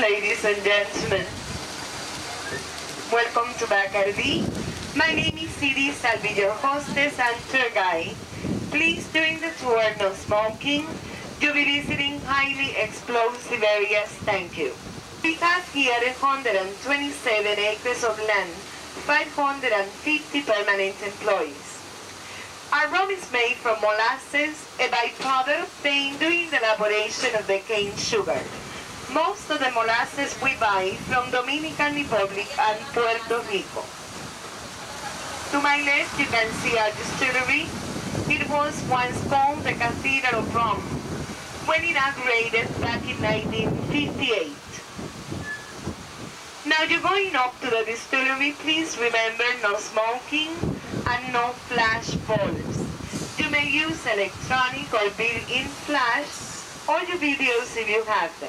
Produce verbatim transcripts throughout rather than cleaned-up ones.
ladies and gentlemen. Welcome to Bacardi. My name is Siri, I'll be your hostess and tour guide. Please, during the tour, no smoking. You'll be visiting highly explosive areas. Thank you. We have here one hundred twenty-seven acres of land, five hundred fifty permanent employees. Our rum is made from molasses, a byproduct obtained during the elaboration of the cane sugar. Most of the molasses we buy from Dominican Republic and Puerto Rico. To my left, you can see our distillery. It was once called the Cathedral of Rum, when inaugurated back in nineteen fifty-eight. Now you're going up to the distillery, please remember no smoking and no flash bulbs. You may use electronic or built-in flash or your videos if you have them.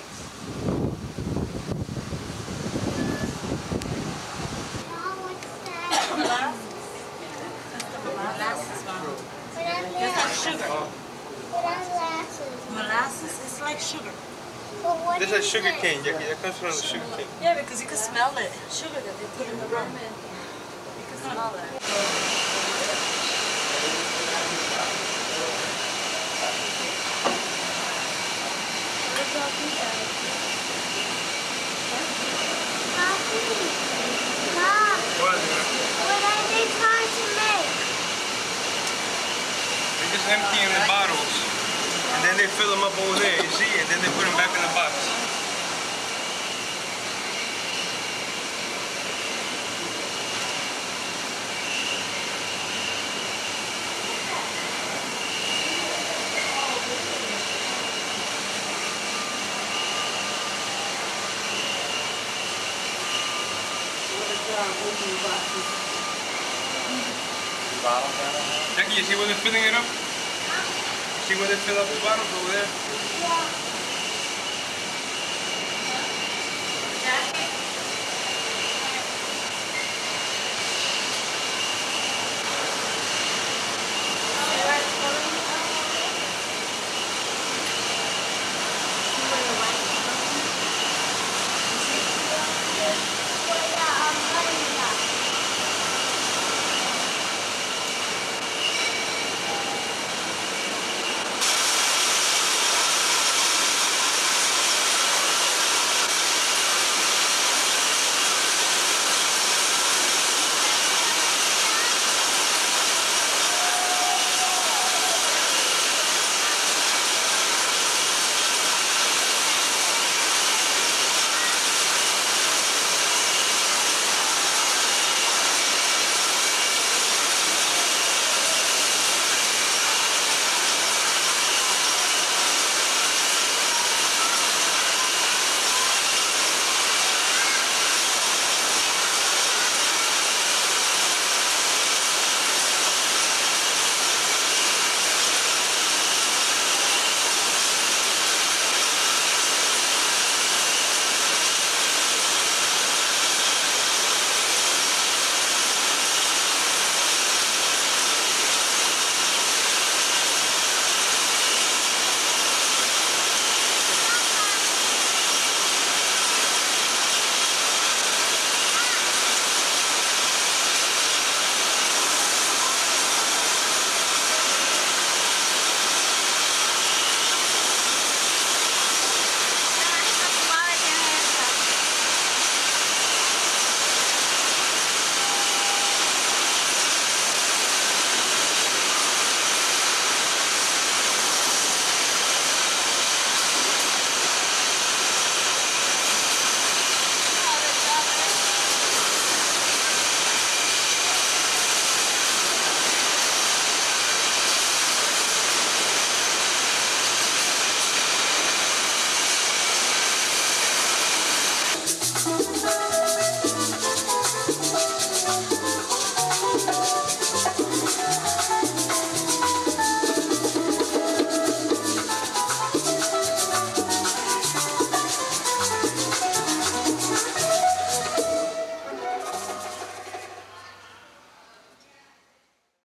It's like sugar. Molasses is like sugar. This is sugar cane, Jackie. That comes from the sugar cane. Yeah, because you can smell it. Sugar that they put in the rum. You can smell it. What? What are they trying to make? They just empty them in bottles, and then they fill them up over there, you see, and then they put them back in the box. Jackie, you see where they're filling it up? See where they fill up the bottles over there? Yeah.